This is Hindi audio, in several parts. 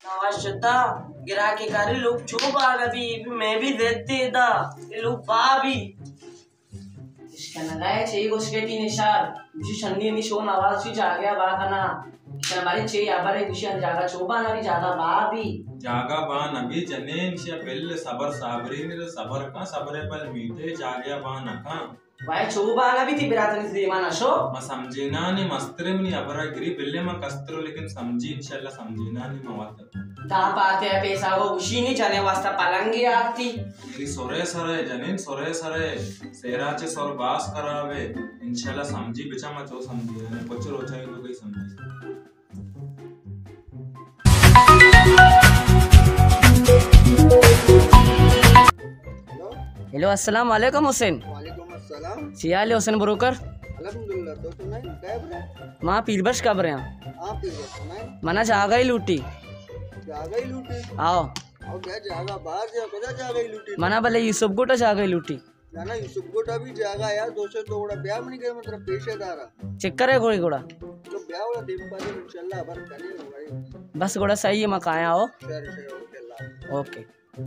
आवश्यकता गिरा के कारी लोग चुप आ गए मैं भी देते था ये लोग बाबी इसका नगाए चाहिए उसके तीन इशार मुझे शन्नी निशोन आवाज ही जा गया बाखना हमारे चाहिए आबारे विषय जागा चोबा ना भी जागा बाबी जागा बा नबी जने निशा पहले सबर साबरी ने सबर का सबरे पर मीठे जागया बा नका भाई चोबा ना भी थी बिरादरी से माना शो मैं समझेना ने मस्त्रे में अबरा गिरी पहले मैं कस्तरो लेकिन समझी इंशाल्लाह समझेना ने मवात ताप आते हैं पैसा वो उसी नहीं जाने वास्ता पलंगी आती मेरी सोरे सरे जनीन सोरे सरे सेराचे सोर बास करावे इंशाल्लाह समझी बिचा मैं जो समझी ने कुछ रोचा तो कहीं समझी हेलो अस्सलाम वालेकुम हुसैन वालेकुम अस्सलाम सियाल हुसैन ब्रोकर अल्हम्दुलिल्लाह तो सुनाई गायब रहे मां पीरबश कब रहे हां फिर सुनाई मना जागा ही लूटी जागा ही लूटी आओ और क्या जागा बाहर जा कदा जागा ही लूटी मना भले यूसुफ गुटा जागा ही लूटी ना ना यूसुफ गोटा भी जागा यार दोस्त तो बड़ा ब्याह में गए मतलब पेशेदार चेक करे गोड़ी गोड़ा तो ब्याह वाला दिन बाद इंशाल्लाह अबर करेंगे भाई बस गोड़ा सही है मका आया हो शेर ओके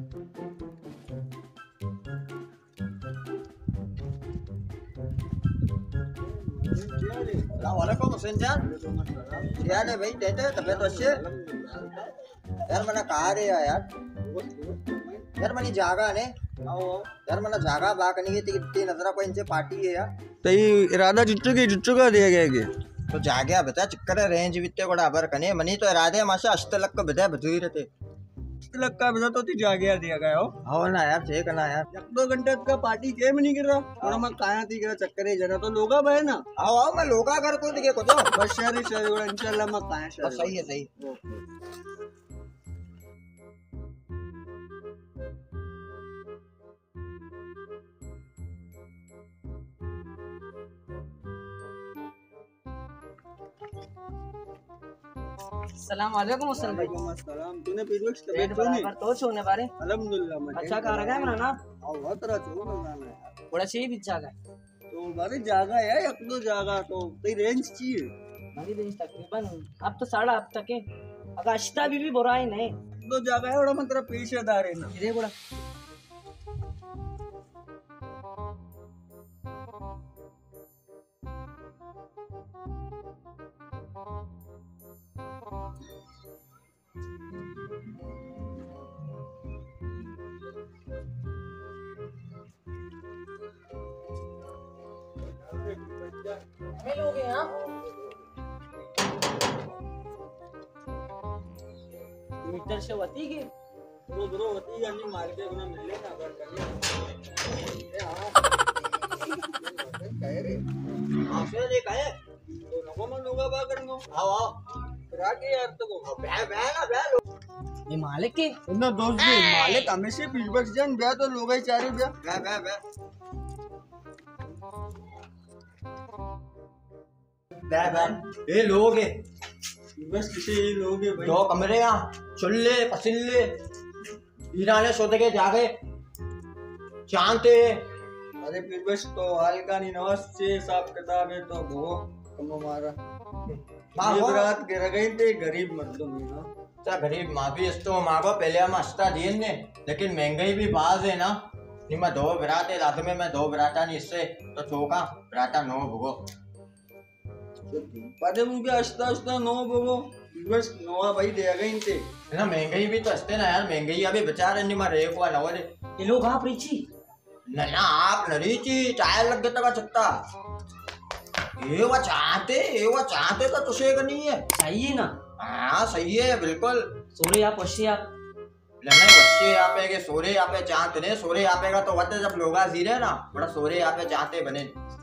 वालेकुम हुसैन जान क्या है भाई देते तबीयत अच्छी यार मना कहा रे यार मनी जागा ने यार मना जागा बाकनी की तीन नजरा को इनसे पार्टी है यार तो ये इरादा जुट्टू का दिया गया तो जागया बता चक्कर रेंज बित्ते बड़ा अबर कने मनी तो इरादे माशा अष्टलक को बता बधुई रहते लग का बता तो ती जागया दिया गया हो ना यार चेक ना यार 1-2 घंटे का पार्टी गेम नहीं कर रहा थोड़ा मैं काया थी कर चक्कर है जना तो लोगा भाई ना आओ मैं लोगा घर को दिखे को तो बस शहरी इंशाल्लाह मैं काया शहरी सही है सही सलाम वालेकुम हुसैन भाई अस्सलाम तूने पीरवक्स पेट बराबर तो छोने बारे अल्हम्दुलिल्लाह मैं अच्छा खा रहा है मना ना और बहुत तरह चो ना यार थोड़ा सी भी जागा तो बारे जागा है एक दो जागा तो तेरी रेंज चाहिए मेरी रेंज तकरीबन अब तो 8:30 अब तक है अगर अश्ता भी बुरा ही नहीं दो जागा है बड़ा मतलब पेशेदार है ना इधर बड़ा लोग हैं आप मीटर से वती के ब्रो वती गानी मार के गुना मिले ना अगर कहीं ए हां कह रे हां से दे कहे तो नको मन लोगा बा करेंगे आओ रागी यार तो बे ना ये मालिक के ना दोस्त भी मालिक हमेशा पीरबक्स जान ब्याह तो लोगा ही चारे ब्याह बे ये लोग है बस किसी ये लोग है भाई 2 कमरे यहाँ चुल्ले पसिल्ले ईराने सोते के जागे चांते अरे फिर बस तो हल्का नहीं नवाज से साफ किताब है तो वो कम हमारा ये रात गिर गई थे गरीब मतलब ना क्या गरीब माँ भी तो माँ को पहले हम अस्ता दिए ने लेकिन महंगाई भी बाज है ना नहीं मैं 2 बराते रात में मैं 2 बराता नहीं इससे तो चौका बराता 9 भुगो पदे मुझे अस्ता अस्ता 9 भुगो बस नवा भाई देगा इनसे ना महंगाई भी तो हंसते ना यार महंगाई अभी बेचारे नहीं मारे एक बार नवा ये लोग आप रिची ना आप नरीची चाय लग गया का चत्ता ये वो चाहते तो तुझे का नहीं है सही है ना हाँ सही है बिल्कुल सोरे आप वश्य आप लने बच्चे यहाँ पे के सोरे यहाँ पे चाहते ने सोरे यहाँ पे का तो वत जब लोगा जीरे ना बड़ा सोरे यहाँ पे चाहते बने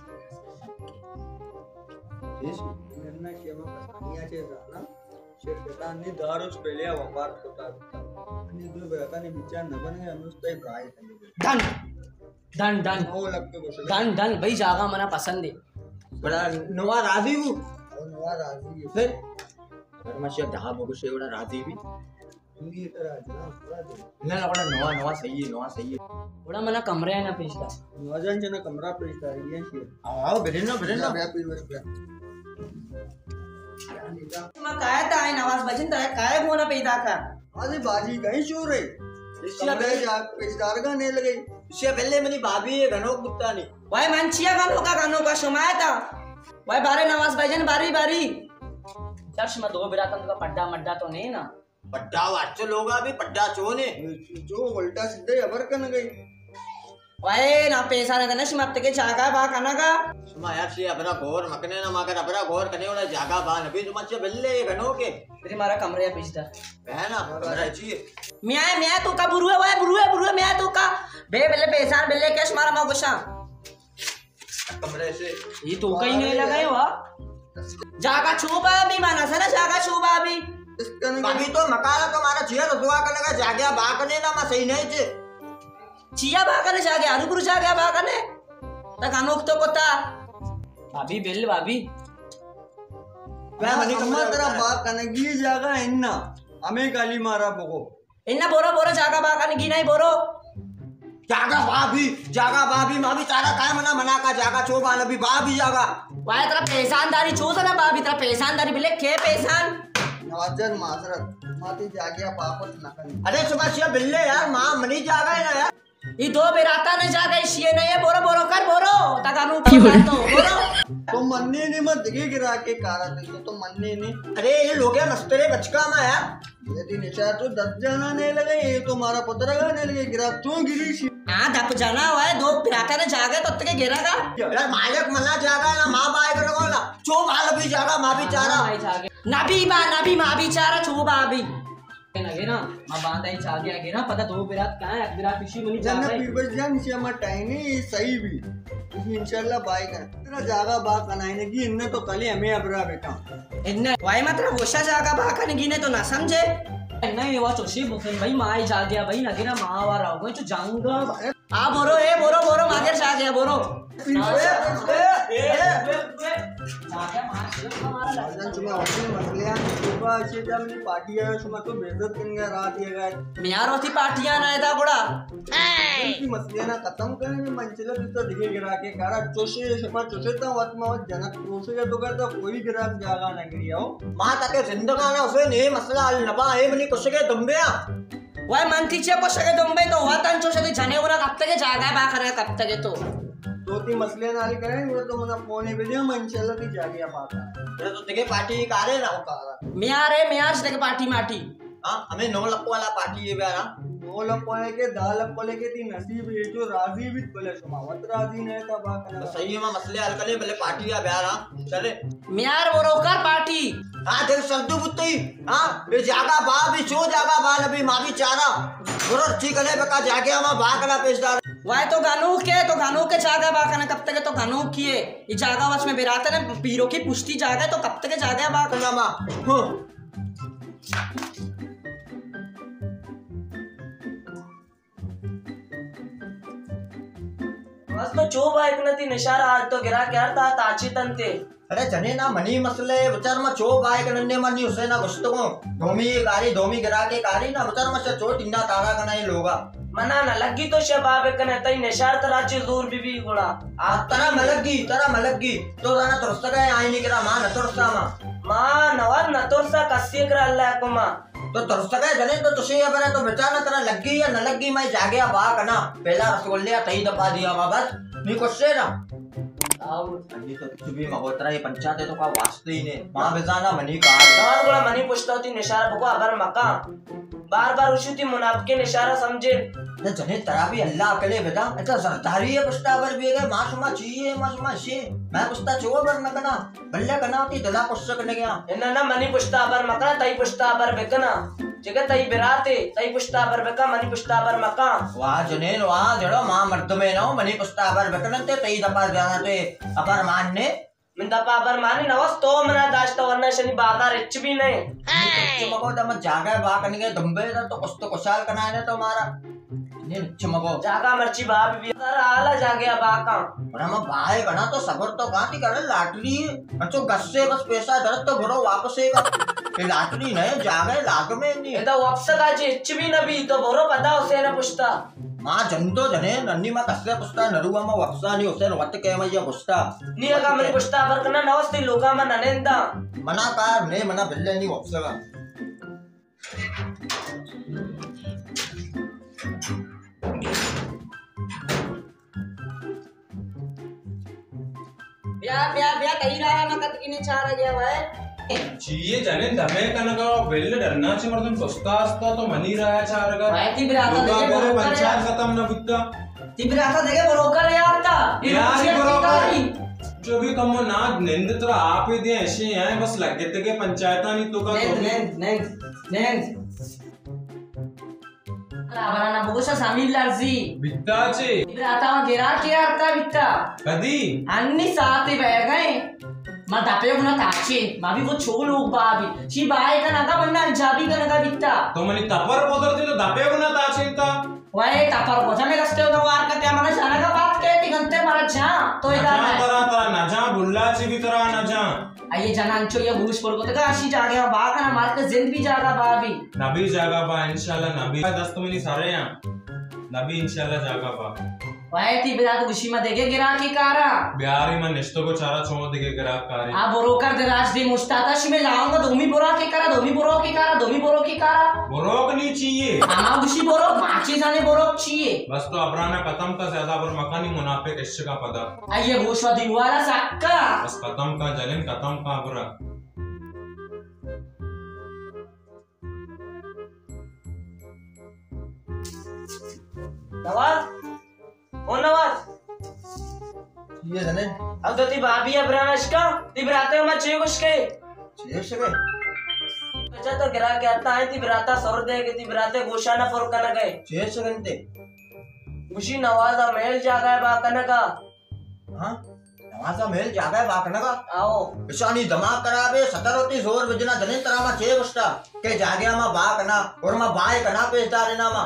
शेरनी दारुच पहले व्यापार होता आणि दो बेकाने विचार न बने अनुष्ठाई भाई डन डन डन वो लगते बस डन डन भाई जागा मना पसंद है बड़ा नवा राजी हूँ नवा राजी फिर अगर मैं शेर जहाँ बगु से बड़ा राजी भी हिंदी तरह ना ना बड़ा नवा सही है बड़ा मना कमरे है ना पिछला नवाजन जना कमरा पे तारियां छी आओ बेरे ना ब्याह पीर बस ब्याह मैं काय था नवाज बजन था काय मोना पैदा का अरे बाजी कहीं चूर रही कमरे जाग पेशदार का नहीं लगी इससे पहले मेरी भाभी है घनों कुत्ता नहीं वाई मंचिया गानों का सुमाया था वाई बारे नवाज बजन बारी बारी चर्च में दो बिरातन का पड्डा मड्डा तो नहीं ना पड्डा वाचो लोग अभी पड्डा चो ने जो उल्टा सीधे अबर कन गई वाई ना पैसा ना करना सिमत के जागा बा खाना का सुमा यार से अपना घोर मकने ना माकर अपना घोर करने वाला जागा बान अभी तुम अच्छे बल्ले घनों के तेरे मारा कमरे पिछदा है ना कमरा चाहिए मैं तो का बुरुए वाई बुरुए मैं तो का बे बल्ले पैसा बल्ले कैश मारा मा गुस्सा कमरे से ये तो कहीं नहीं लगाए वा जागा छुपा भी माना सना जागा छुपा भी अभी तो मकाला तुम्हारा छिया तो दुआ करने का जागया बाकने ना मैं सही नहीं छे चिया बाकने जागे अरुपुर जागे बाकने तक अनोख तो कोता भाभी बेल भाभी मैं मनी कम्मा तेरा बाप कनगी जागा इन्ना हमें गाली मारा बको इन्ना बोरो जागा बाकने की नहीं बोरो जागा भाभी माँ भी तारा काय मना का जागा चो बान अभी भाभी जागा वाय तेरा पैसानदारी चूस ना भाभी तेरा पैसानदारी बिले के पैसान नवाजन माजरत माती जागिया पापत नकन अरे सुबह बिल्ले यार माँ मनी जागा है ना यार ये दो बेराता ने जागा इसी नहीं है बोरो कर बोरो तकानु तो बोरो तो मन्ने ने मत दिखे गिरा के कारा तो मन्ने ने अरे ये लोग यार मस्तरे बचका में यार यदि निशा तो 10 जाना नहीं लगे ये तो हमारा पुत्र का नहीं लगे गिरा क्यों गिरी सी हाँ दप जाना हुआ है दो बेराता ने जागा तो तक गिरा का यार मालिक मना जागा ना माँ बाय करो ना चो माल भी जागा माँ भी चारा नबी माँ भी चारा छू भाभी ना माँ बांधा जागे आगे ना पता दो बिरात कहाँ है बिरात इसी मनी जन्नत जागा पीपल जान से हमारा टाइम है सही भी इंशाल्लाह बाय कर तेरा जागा बा कनाइने की इन्ने तो कल हमें अबरा बेटा इन्ने वाई मात्रा गोशा जागा बाकन गिने तो ना समझे नहीं वो चोशी मुखन भाई माँ ही जा गया भाई नगीना माँ वाला हो गई तो जाऊंगा आ बोरो मागे जा गया बोरो पार्टी है तो बेइज्जत करने रात ये गए मियार होती पार्टियां ना था बड़ा मसले ना खत्म करने मंजिला तो दिखे गिरा के कारा चोशे शमा चोशे तो वत में जनक चोशे का तो करता कोई गिरा जागा ना गिरियो माँ ताके जिंदगाना उसे ने मसला हल नबा है मनी कुछ के दम्बे वाई मंथी चे को सके दुम्बे तो हुआ तंचो से जाने वाला कब तक जागा बा करे कब तक तो दो तीन मसले नाली करेंगे तो मना फोन ही वीडियो में इंशाल्लाह की जागिया पाता ये तो दिखे पार्टी कारे ना कारा मियार से पार्टी माटी हां हमें 9 लाख वाला पार्टी है यार 9 लाख वाले के 10 लाख वाले के ती नसीब है जो राजी भी बोले समावत राजी नहीं था बा करना सही में मसले हल करे भले पार्टी या यार चले मियार वो रोकर पार्टी हां तेरे सर्दू बुत्ती हां बे जागा बा भी चो जागा बा नबी मां भी चारा गुरु ठीक है बका जागे हम भागला पेशदार वाई तो गानू के जागा बाकना कब तक तो गानू किए ये जागा वश में बिराता ने पीरो की पुष्टि जागा तो कब तक जागा बाकना मां बस तो चो बाइक नती निशारा आज तो गिरा क्या था ताची तंते अरे जने ना मनी मसले विचार में चो बाइक नन्ने मनी उसे ना गुस्त को धोमी गिरा के कारी ना विचार में से चो टिंडा तारा कनाई लोगा मना ना लगी तो शबाब कने तई निशार तराची दूर बीबी गुड़ा आ तरा मलगी तो जाना तुरस्ता गए आई नहीं गिरा मां न तुरस्ता मां नवाज न तुरसा कसी कर अल्लाह को मां तो तुरस्ता गए जने तो तुसे ये बना तो बेचारा तेरा लगी या न लगी मैं जागया बा कना पहला रसगुल्ले तई दबा दिया मां बस नहीं कुछ से ना ये तो कुछ भी मगोतरा ये पंचायत है तो का वास्ते ही ने मां बेजाना मनी का नवाज गुड़ा मनी पूछता होती निशारा बको अबर मका बार उसी थी मुनाफिक निशारा समझे न जने तरा भी अल्लाह अकेले बेटा ऐसा सरदारी है पुस्ता पर भी है मासुमा चाहिए मासुमा से मैं पुस्ता छो बर न कना बल्ले कना होती दला पुस्ता करने गया इन्ना ना मनी पुस्ता पर मका तई पुस्ता पर बेकना जगह तई बिराते तई पुस्ता पर बेका मनी पुस्ता पर मका वाह जने वाह जड़ो मां मर्द में ना मनी पुस्ता पर बेकनते तई दपा जाना ते अपर मानने मैं दपा पर माने नवस तो मना दाश्ता वरना शनि बाजार इच भी नहीं चमको दम जागा बा करने के दंबे तो कुछ तो कुशाल करना है तो हमारा ने चमको जागा मर्ची बाप भी सर आला जागे बाका और हम भाई बना तो सबर तो गाती कर लाटरी तो गस्से बस पैसा दर तो भरो वापस ये लाटरी नहीं जागे लाग में नहीं ये तो वापस का इच भी नबी तो भरो पता उसे ना पूछता मां जनतो जने नन्नी मा कसले पुस्ता नरुवा मा वक्सा नी होते वट के मा ये पुस्ता नी का मनी पुस्ता बर कना नवस्ती लोका मा ननेंदा मना कार ने मना बिल्ले नी वक्सगा ब्या कही रहा है मकत किने चार गया भाई चाहिए जाने दमे कनका वेल्ले डरना चे मर्दन सस्ता आस्ता तो मनी रहा है चार का भाई ती बिराता देखे मेरे बरोकर पंचायत खत्म ना बिकता ती बिराता देखे बरोकर है आता यार ये बरोकर जो भी कम ना निंद तो आप ही दिए ऐसे हैं बस लगे थे के पंचायता नहीं तो का नेंद लाबरा ना बोगसा सामील लाजी बिकता चे बिराता मा गिरा के आता बिकता कदी अन्नी साथ ही बैठ गए मा दापे गुना ताचे मा भी वो छो लोग बाबी ची बाय का नागा बनना जाबी का नागा बिकता तो मनी तपर पोदरते तो दापे गुना ताचिंता वाए तपर पोचा में कस्ते हो वार का त्या मना जाना का बात के तिगंते मारा जा तो इधर ना तरह ना जा बुल्ला ची भी तरह ना जा आइए जनांचो ये भूष पर को तका आशी जा गया बा का मार के जिंद भी जागा बाबी नबी जागा बा इंशाल्लाह नबी 10 मिनी सारे यहाँ नबी इंशाल्लाह जागा बा वाए ती बिरा तो गुशी में देखे गिरा की कारा बिहारी में निश्तो को चारा छोड़ देके ग्राहक कारी आ बोरोकर दे राज दे मुस्ताता शी में लाऊंगा दोमी बोरा की कारा दोमी बोरो की कारा बोरोक नहीं चाहिए आमा गुशी बोरो माची जाने बोरो चाहिए बस तो अबराना खत्म का ज्यादा पर मकानी मुनाफे किससे का पता आइए भूषवा दीवारा सक्का बस खत्म का जलिन खत्म का अबरा नवाज ओ नवाज ये जने अब तो ती भाभी अब्रानश का ती बराते में छे कुछ के छे सके अच्छा तो गिरा के आता है ती बराता सौर दे के ती बराते गोशाना पर कना गए छे सकनते खुशी नवाजा मेल जागा है बा कना का हां नवाजा मेल जागा है बाकना का आओ ईशानी दिमाग करावे सतर होती जोर बजना जने तरा मा छे गुस्ता के जागे मा बाकना और मा बाय कना पे दारेना मा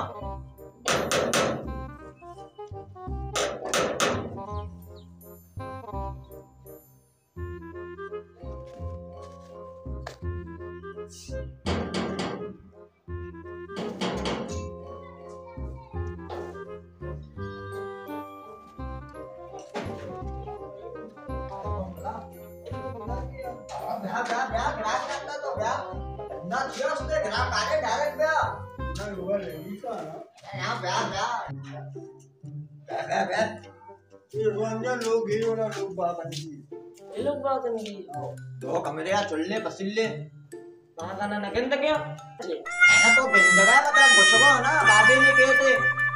ये लोग बात नहीं दो कमरे चुल्ले पसिल्ले मागाना नगन तक क्या ऐसा तो बिंदगा मतलब गुस्सा ना बाबे ने कहते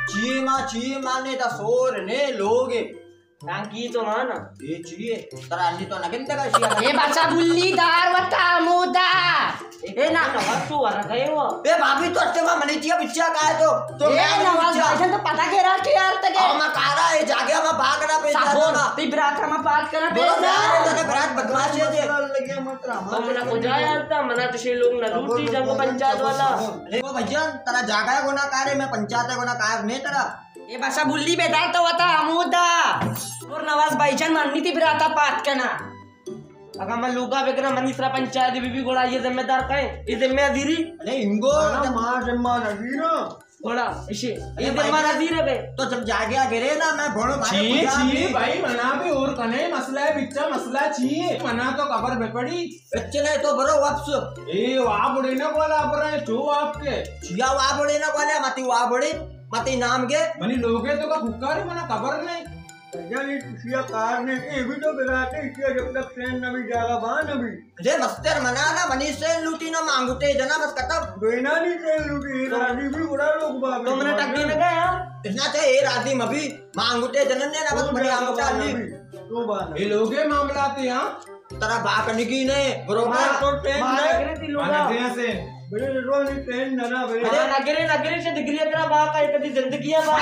चीमा ने ता सोर ने लोगे टांकी तो माना ये चाहिए तरा अन्नी तो नगन तक शिया ए बच्चा बुल्ली दार वटा मुदा ए ना नवाज तू आ गए वो ए भाभी तो अच्छे में मनीचिया बिच्चा का है तो ए नवाज भाई तो पता के रहा कि यार तक और मैं कारा है जागे में भागना पे जाना ती बरात में बात करना बोलो बेचना यार तने बरात बदमाश है जे लगे मत रहा तो मना को जा यार ता मना तुझे लोग न लूटी जंग पंचायत वाला देखो भैया तेरा जागा है गुना कार्य में पंचायत गुना कार्य नहीं तेरा ये बच्चा बुल्ली बेदार तो वता अमुदा और नवाज भाईजान अन्नी ती बराता बात करना अगर मैं लूगा बेकना मनीसरा पंचायत बीबी गोड़ा ये जिम्मेदार कहे ये जिम्मेदारी नहीं इनको मार जम्मा नदी ना गोड़ा इसे ये जिम्मेदारी रे तो जब जागे गिरे ना मैं भोड़ो चाहिए भाई मना भी और कने मसला है बिच्चा मसला चाहिए मना तो खबर में पड़ी चले तो बरो वापस ए वहाँ बड़े ना बोला अबरा जो आपके छिया वा बड़े ना बोले मती वा बड़े मती नाम के मनी लोगे तो का हुक्कारी मना खबर नहीं जल्दी तुझिया कार ने के भी तो बिराते इसलिए जब तक ट्रेन न भी जागा बान अभी जे मस्तर मना ना मनीष से लूटी ना मांगुटे जना बस खत्म बेना नहीं ट्रेन लूटी राजी भी बड़ा लोग बाग तो मैंने टक देने गया इतना चाहे ए राती मभी मांगुटे जनन ने ना बस बड़ी आंगुटा ली तू बान ये लोगे मामला थे यहाँ तरा बाकनी की ने बरोबर तो ट्रेन नगरे ती लोगा से बड़े रोज ट्रेन ना बड़े नगरे से डिग्री तेरा बा का कभी जिंदगी है बा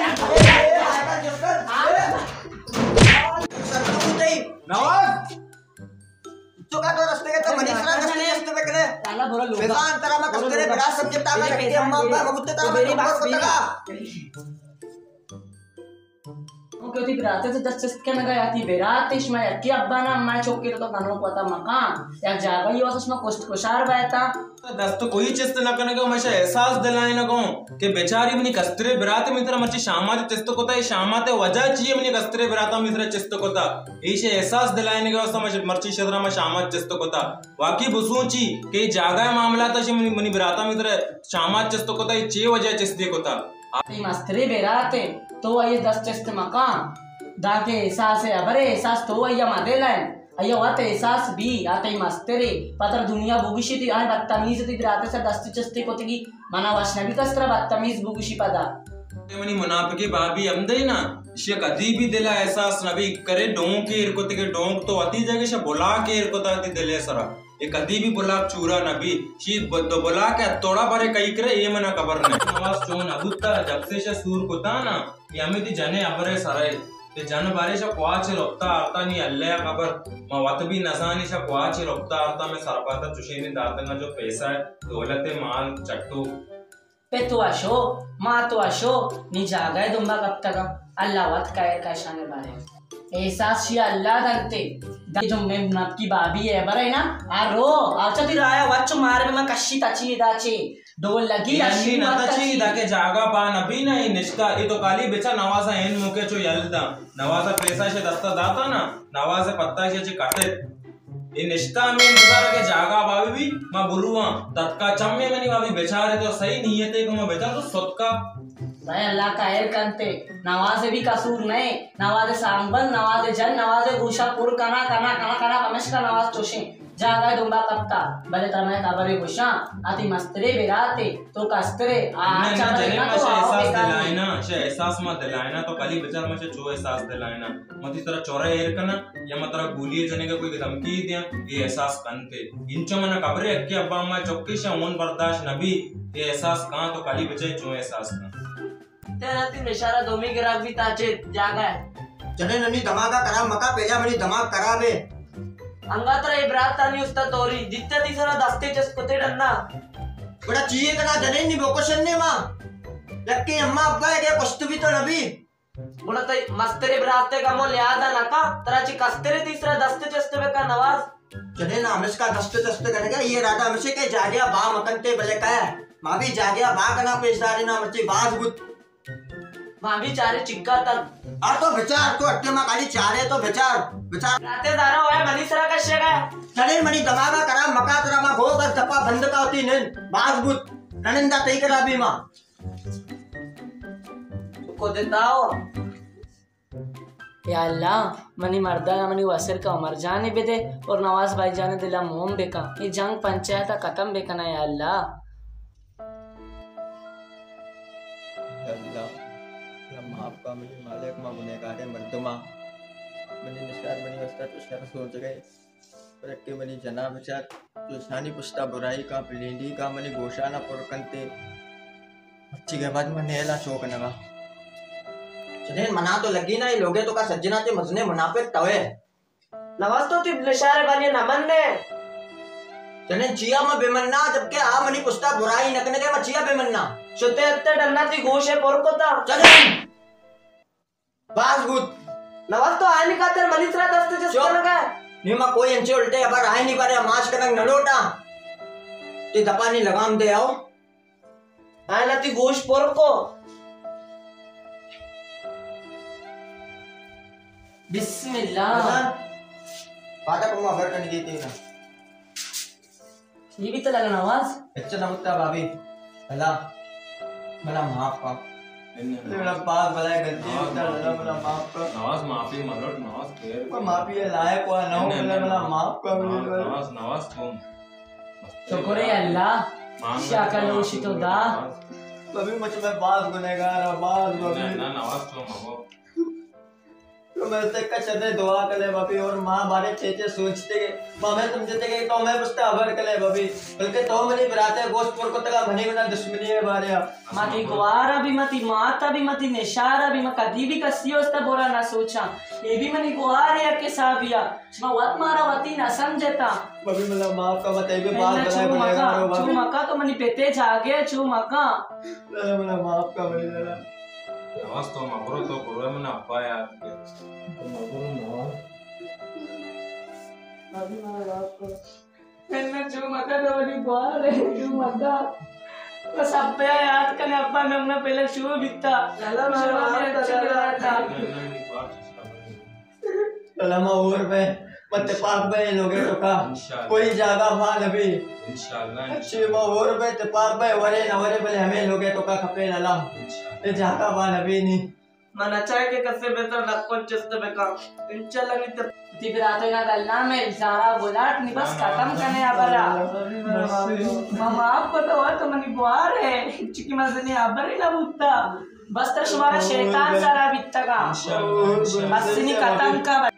नवाज तो का तो रास्ते के तो मनीषरा रास्ते पे करे ताला बोला लोगा बेगान तरा मैं कस्ते बड़ा सब्जेक्ट आ मैं के अम्मा बा बगुत्ते तरा मैं मेरी बात को तरा चौके होती बिराते से 10 चस्त के नगा आती बिरात इस मैं कि अब्बा ना मैं चौके तो खानों को आता मकान या जागा ही वास उसमें कुछ कुशार बैठा दस तो कोई चीज ना करने का हमेशा एहसास दिलाए ना कहूं कि बेचारी मनी कस्तरे बिराते मित्र मची शामाते चेस्त कोता है शामाते वजह चाहिए मनी कस्तरे बिराता मित्र चेस्त कोता इसे एहसास दिलाए ने का समझ मर्ची शदरा में शामात चेस्त कोता वाकी बुसूची के जागा मामला ता मनी बिराता मित्र शामात चेस्त कोता ये चे वजह चेस्ते कोता आती मस्तरे बिराते तो ये 10 चस्त मकान दाके एहसास है अबरे एहसास तो ये मादे लाइन अयो आते एहसास भी आते मस्तरे पतर दुनिया बुगिशी थी आए बदतमीज थी बिराते से 10 चस्ते कोते की मना वशना भी कसरा बदतमीज बुगिशी पदा मनी मुनाफिकी बाबी अमदे ना इसे कदी भी दिला एहसास नबी करे डोंक के इरकोते के डोंक तो अति जगह से बुला के इरकोता ती दिले सरा ये कदी भी बुला चूरा नबी शी दो बुला के तोड़ा भरे कई करे ये मना खबर नहीं नवाज चोन अबुता जब से सूर कोता ना यमिति जने अबरे सराय ते जन बारे से क्वाचे लोक्ता आरता नी अल्लाह खबर मवत भी नसानी से क्वाचे लोक्ता आरता में सरपाता चुशेनी दातंगा जो पैसा है दौलत माल चट्टू पे तो आशो माँ तो आशो नी जागा दुम्बा कब तक अल्लाह वत कायर का शाने बारे एहसास शिया अल्लाह दंगते जो मैं नबकी बाबी है बरे ना आ रो आचा ती राया वच्चो मारे में कशी तची दाचे डोल लगी अशी नताची दाके जागा पा नबी ना ये निष्का ये तो काली बेचा नवाजा एन मुके चो यलदा नवाजा पैसा से दस्ता दाता ना नवाजा पत्ता से काटे ये निष्ठा में इंतजार के जागा बाबी भी मैं बोलूँगा तत्का चम्मे मनी बाबी बेचारे तो सही नियत है कि मैं बेचारा तो सत्का भाई अल्लाह का एर कंते नवाजे भी कसूर नहीं नवाजे सांबन नवाजे जन नवाजे गुशा पुर कना कना कना कना कमश का नवाज चोशे जागा दुम्बा कप्ता भले तमे खबरे गुशा आती मस्तरे बिराते तो कस्तरे अच्छा जने में से एहसास दिलाएना से एहसास मत दिलाएना तो कली बेचार में से जो एहसास दिलाएना मती तरह चोरा एर कना या मतलब गोली जने का कोई धमकी दिया ये एहसास कंते इंचो मना खबरे अक्के अब्बा अम्मा चौकी से ओन बर्दाश्त नबी ये एहसास कहां तो कली बेचाए जो एहसास का तेरा ती निशारा दोमी गिराक भी ताचे जागा चने ननी धमाका करा मका पेजा मनी धमाक करा बे अंगातरा इब्रात तानी उस्ता तोरी जित्ते तीसरा दस्ते चस्पते डन्ना बड़ा चाहिए कना जने नी बोकोशन ने मां लक्के अम्मा अब्बा है के कुछ भी तो नबी बोला तो मस्तरे इब्राते का मोल याद है नका तराची कस्तरे तीसरा दस्ते चस्ते का नवाज चने ना हमेश का दस्ते दस्ते करेगा ये राधा हमेशे के जागया बा मकनते भले का है मां भी जागया बा कना पेशदारी ना मर्ची बाज गुत मां भी चारे चिक्का तक और तो विचार तो अट्टे मां खाली चारे तो विचार राते दारा होया मनीसरा का शेगा चने मनी दमागा करा मका तरा मां गो कर दपा बंद का होती ने बाज गुत ननंदा तई करा भी मां को देता हो या अल्लाह मनी मर्दा मनी वसर का उमर जाने बेदे और नवाज भाई जाने दिला मोम बेका ये जंग पंचायत खत्म बेकना या अल्लाह माफ का मुझे मालिक मां गुनहगार है मर्दमा मनी निशार मनी वस्ता तो शर सोच गए पर के मनी जना विचार जो शानी पुष्टा बुराई का प्लेंडी का मनी गोशाना पुरकंते अच्छी के बाद मने एला चौक नगा चने मना तो लगी ना ये लोगे तो का सज्जना ते मजने मुनाफिक तवे नवाज तो ती निशारे बनिए नमन ने चने चिया में बेमन्ना जबकि आ मनी पुष्टा बुराई नकने के मचिया बेमन्ना शुते अत्ते डन्ना ती गोशे पोरकोता चने बाज गुत नवाज तो आने का तेरे मनीसरा दस्ते चस्पते लगा नीमा कोई अंचे उल्टे अबर आए नहीं पारे माच करंग नलोटा ते दपानी लगाम दे आओ आए ना ती गोश पोरको बिस्मिल्लाह पाटा को अबर करने देती ना ये भी तो लगा नवाज अच्छा नमुत्ता भाभी अल्लाह मला माफ का मेरा पास भला गलती होता है मला माफ कर नवाज माफी मरोट नवाज केयर को माफी है लायक हुआ ना हो मला माफ कर नवाज नवाज तुम शुक्र है अल्लाह शाकलो शितोदा कभी मुझ में बात गुनहगार बात ना नवाज तुम हो तो मैं उससे का चले दुआ करे बाबी और माँ बारे चेचे सोचते के माँ मैं समझते के तो मैं उससे अबर करे बाबी बल्कि तो मनी बराते गोश्तपुर को तक मनी बना दुश्मनी है बारे मती ग्वारा भी मती माता भी मती निशारा भी मैं कदी भी कसियो उसता बोला ना सोचा ये भी मनी ग्वार है के साबिया मैं वत मारा वती ना समझता बाबी मतलब माफ का बताइए भी बात बनाए गुनहगार हो बाबी चू मका तो मनी पेते जागे चू मका मतलब माफ का बड़ी Awas to magro to guru mana apa ya? मैंने जो मका तो बड़ी बार है जो मका बस अब पे याद करने अब्बा में अपना पहले शुरू बिकता चला मैं अच्छा रहा था लमा और पे मत पाक पे लोगे तो का कोई जागा वहां नबी इंशाल्लाह अच्छी और पे ते पाक पे वरे न वरे भले हमें लोगे तो का खपे लला ये जागा वहां नबी नी मन अच्छा है कि कैसे बेहतर लक्कों चस्ते बेका इंशाल्लाह नहीं तो तिबराते ना गल्ला में सारा बुलाट नहीं बस खत्म करने आबरा मामा आपको तो और तो मनी बुआर है चिकी मजनी आबरी ना बुत्ता बस तो तुम्हारा शैतान सारा बित्ता का बस नहीं खत्म का